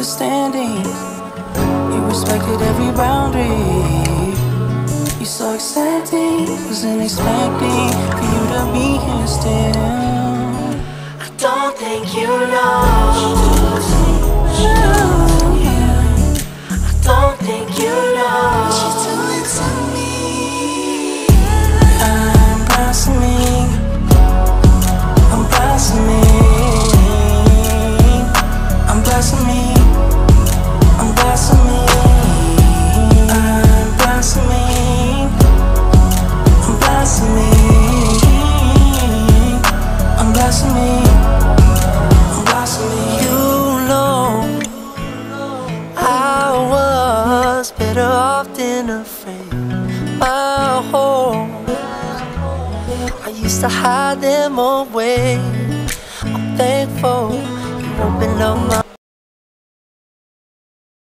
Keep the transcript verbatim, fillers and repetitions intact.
understanding. You respected every boundary. You're so accepting, wasn't expecting for you to be here still. I don't think you know. I don't think you know what you're doing to me. I'm blossoming, I'm blossoming, I'm blossoming, I'm blossoming, I'm blossoming, I'm blossoming, I'm blossoming, I'm blossoming. You know I was better off than afraid. My home, I used to hide them away. I'm thankful you opened up my